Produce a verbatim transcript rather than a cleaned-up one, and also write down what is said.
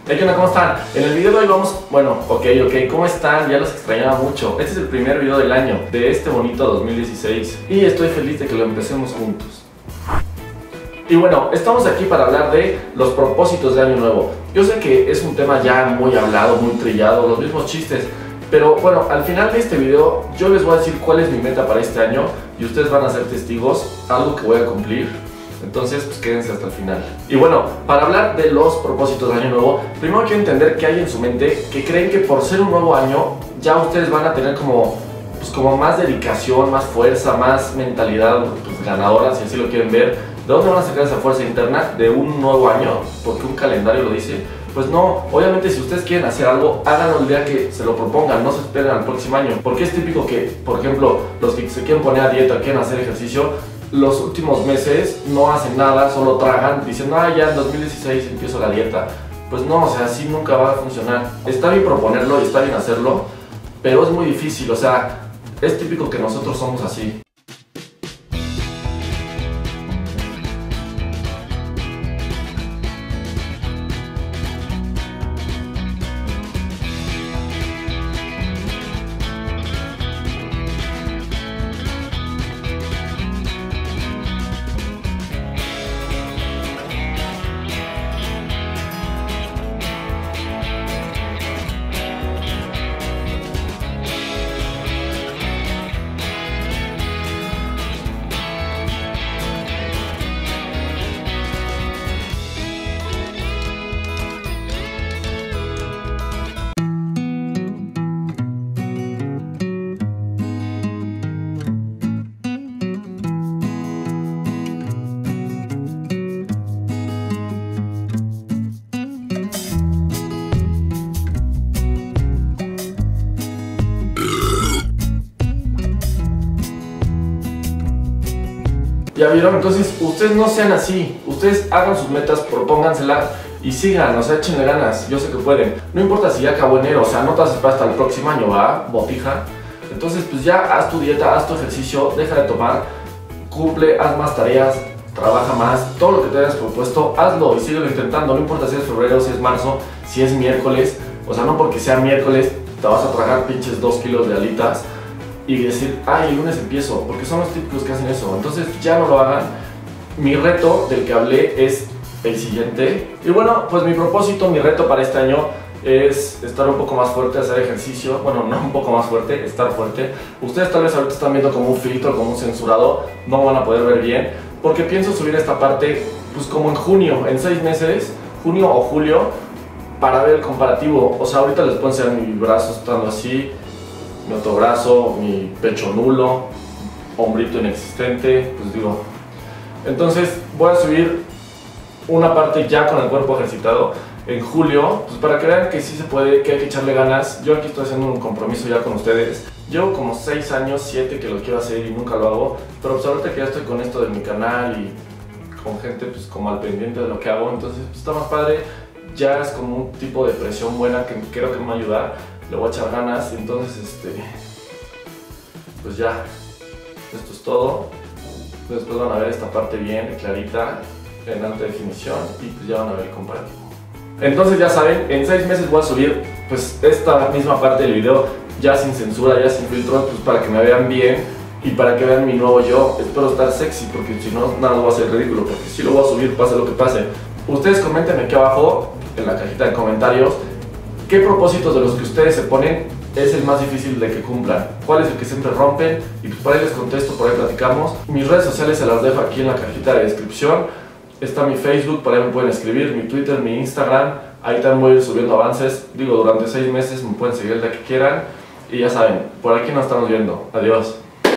Hey, ¿qué onda? ¿Cómo están? En el video de hoy vamos... Bueno, ok, ok, ¿cómo están? Ya los extrañaba mucho. Este es el primer video del año, de este bonito dos mil dieciséis. Y estoy feliz de que lo empecemos juntos. Y bueno, estamos aquí para hablar de los propósitos de año nuevo. Yo sé que es un tema ya muy hablado, muy trillado, los mismos chistes. Pero bueno, al final de este video yo les voy a decir cuál es mi meta para este año. Y ustedes van a ser testigos, algo que voy a cumplir. Entonces, pues quédense hasta el final. Y bueno, para hablar de los propósitos de año nuevo, primero quiero entender qué hay en su mente que creen que por ser un nuevo año ya ustedes van a tener como, pues como más dedicación, más fuerza, más mentalidad pues, ganadora, si así lo quieren ver. ¿De dónde van a sacar esa fuerza interna de un nuevo año? Porque un calendario lo dice. Pues no, obviamente si ustedes quieren hacer algo, háganlo el día que se lo propongan, no se esperen al próximo año. Porque es típico que, por ejemplo, los que se quieren poner a dieta, quieren hacer ejercicio, los últimos meses no hacen nada, solo tragan, diciendo, ah, ya en dos mil dieciséis empiezo la dieta. Pues no, o sea, así nunca va a funcionar. Está bien proponerlo y está bien hacerlo, pero es muy difícil, o sea, es típico que nosotros somos así. ¿Ya vieron? Entonces, ustedes no sean así. Ustedes hagan sus metas, propónganselas y sigan, o sea, échenle ganas. Yo sé que pueden. No importa si ya acabó enero, o sea, no te haces para hasta el próximo año, ¿va? Botija. Entonces, pues ya haz tu dieta, haz tu ejercicio, deja de tomar, cumple, haz más tareas, trabaja más. Todo lo que te hayas propuesto, hazlo y síguelo intentando. No importa si es febrero, si es marzo, si es miércoles. O sea, no porque sea miércoles te vas a tragar pinches dos kilos de alitas y decir, ay, el lunes empiezo, porque son los típicos que hacen eso. Entonces ya no lo hagan. Mi reto del que hablé es el siguiente. Y bueno, pues mi propósito, mi reto para este año es estar un poco más fuerte, hacer ejercicio. Bueno, no un poco más fuerte, estar fuerte. Ustedes tal vez ahorita están viendo como un filtro, como un censurado, no van a poder ver bien, porque pienso subir esta parte pues como en junio, en seis meses, junio o julio, para ver el comparativo. O sea, ahorita les puedo enseñar mi brazo estando así, mi otro brazo, mi pecho nulo, hombrito inexistente, pues digo. Entonces voy a subir una parte ya con el cuerpo ejercitado en julio, pues para que vean que sí se puede, que hay que echarle ganas. Yo aquí estoy haciendo un compromiso ya con ustedes. Llevo como seis años, siete que lo quiero hacer y nunca lo hago, pero pues ahorita que ya estoy con esto de mi canal y con gente pues como al pendiente de lo que hago, entonces pues, está más padre. Ya es como un tipo de presión buena que creo que me va a ayudar. Le voy a echar ganas, entonces este, pues ya, esto es todo. Después van a ver esta parte bien clarita, en alta definición, y pues ya van a ver el comparativo. Entonces ya saben, en seis meses voy a subir pues esta misma parte del video, ya sin censura, ya sin filtro, pues para que me vean bien y para que vean mi nuevo yo. Espero estar sexy, porque si no, nada, va a ser ridículo, porque si lo voy a subir, pase lo que pase. Ustedes comenten aquí abajo, en la cajita de comentarios, ¿qué propósitos de los que ustedes se ponen es el más difícil de que cumplan? ¿Cuál es el que siempre rompen? Y pues por ahí les contesto, por ahí platicamos. Mis redes sociales se las dejo aquí en la cajita de descripción. Está mi Facebook, por ahí me pueden escribir, mi Twitter, mi Instagram. Ahí también voy a ir subiendo avances. Digo, durante seis meses me pueden seguir el día que quieran. Y ya saben, por aquí nos estamos viendo. Adiós.